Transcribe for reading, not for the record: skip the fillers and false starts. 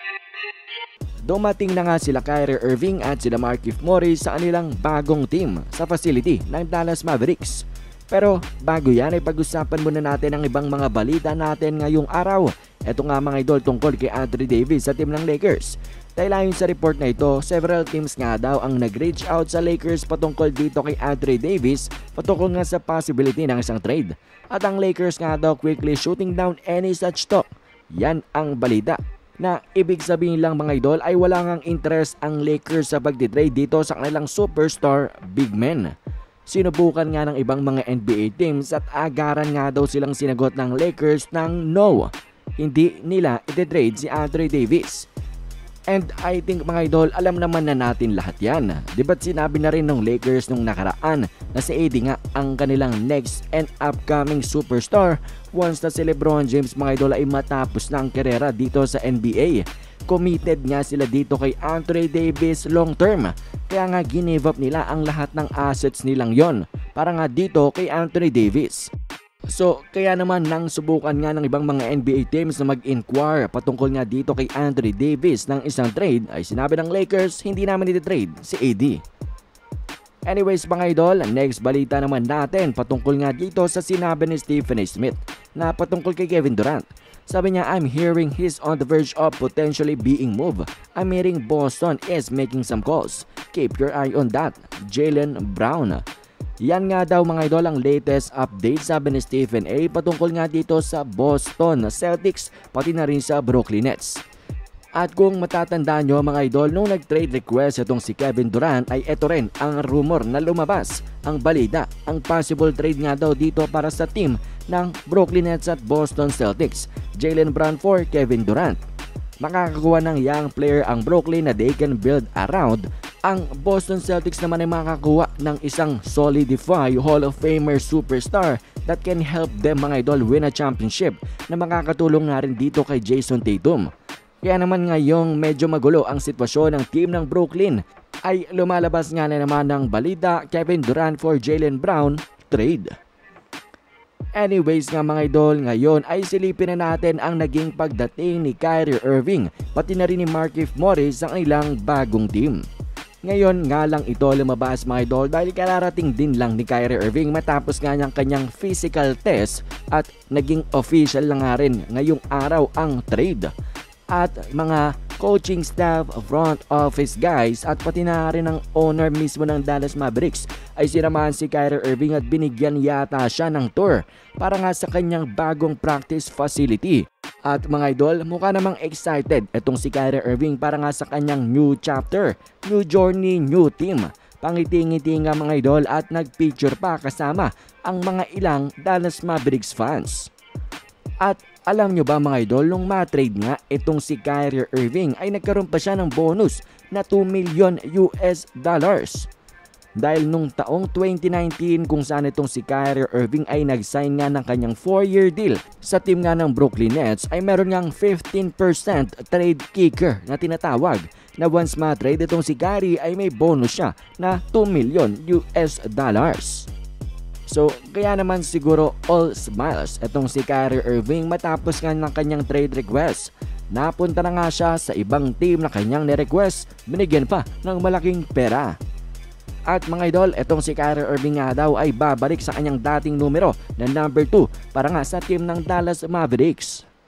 Dumating na nga sila Kyrie Irving at sila Markieff Morris sa kanilang bagong team sa facility ng Dallas Mavericks. Pero bago yan ay pag-usapan muna natin ang ibang mga balita natin ngayong araw. Ito nga mga idol tungkol kay Anthony Davis sa team ng Lakers. Dahil ayon sa report na ito, several teams nga daw ang nag-reach out sa Lakers patungkol dito kay Anthony Davis patungkol nga sa possibility ng isang trade. At ang Lakers nga daw quickly shooting down any such talk. Yan ang balita. Na ibig sabihin lang mga idol ay wala ngang interest ang Lakers sa pagtitrade dito sa kanilang superstar big men. Sinubukan nga ng ibang mga NBA teams at agaran nga daw silang sinagot ng Lakers ng no. Hindi nila ititrade si Anthony Davis. And I think mga idol, alam naman na natin lahat yan. Di ba't sinabi na rin ng Lakers nung nakaraan na si AD nga ang kanilang next and upcoming superstar once na si LeBron James mga idol ay matapos na ang karera dito sa NBA. Committed nga sila dito kay Anthony Davis long term. Kaya nga give up nila ang lahat ng assets nilang yon para nga dito kay Anthony Davis. So kaya naman nang subukan nga ng ibang mga NBA teams na mag-inquire patungkol nga dito kay Anthony Davis ng isang trade ay sinabi ng Lakers hindi namin iti-trade si AD. Anyways mga idol, next balita naman natin patungkol nga dito sa sinabi ni Stephen A. Smith na patungkol kay Kevin Durant. Sabi niya, I'm hearing he's on the verge of potentially being moved. I'm hearing Boston is making some calls. Keep your eye on that. Jaylen Brown. Yan nga daw mga idol ang latest update sabi ni Stephen A. patungkol nga dito sa Boston Celtics pati na rin sa Brooklyn Nets. At kung matatandaan nyo mga idol, nung nag-trade request itong si Kevin Durant ay ito rin ang rumor na lumabas. Ang balita, ang possible trade nga daw dito para sa team ng Brooklyn Nets at Boston Celtics. Jaylen Brown for Kevin Durant. Makakakuha ng young player ang Brooklyn na they can build around. Ang Boston Celtics naman ay makakakuha ng isang solidified Hall of Famer superstar that can help them mga idol win a championship na makakatulong nga rin dito kay Jason Tatum. Kaya naman ngayong medyo magulo ang sitwasyon ng team ng Brooklyn ay lumalabas nga na naman ng balita Kevin Durant for Jaylen Brown trade. Anyways nga mga idol, ngayon ay silipin na natin ang naging pagdating ni Kyrie Irving pati na rin ni Markieff Morris sa kanilang bagong team. Ngayon nga lang ito lumabas mga idol dahil kararating din lang ni Kyrie Irving matapos nga niyang kanyang physical test at naging official lang nga rin ngayong araw ang trade. At mga coaching staff, front office guys at pati na rin ang owner mismo ng Dallas Mavericks ay sinamahan si Kyrie Irving at binigyan yata siya ng tour para nga sa kanyang bagong practice facility. At mga idol, mukha namang excited itong si Kyrie Irving para nga sa kanyang new chapter, new journey, new team. Pangiti-ngiti nga mga idol at nagpicture pa kasama ang mga ilang Dallas Mavericks fans. At alam nyo ba mga idol, nung ma-trade nga itong si Kyrie Irving ay nagkaroon pa siya ng bonus na $2 million. Dahil nung taong 2019 kung saan itong si Kyrie Irving ay nag-sign nga ng kanyang 4-year deal sa team nga ng Brooklyn Nets ay meron ngang 15% trade kicker na tinatawag na once ma-trade itong si Kyrie ay may bonus siya na $2 million. So kaya naman siguro all smiles itong si Kyrie Irving matapos nga ng kanyang trade request. Napunta na nga siya sa ibang team na kanyang ni-request, binigyan pa ng malaking pera. At mga idol, itong si Kyrie Irving nga daw ay babalik sa kanyang dating numero na number 2 para nga sa team ng Dallas Mavericks.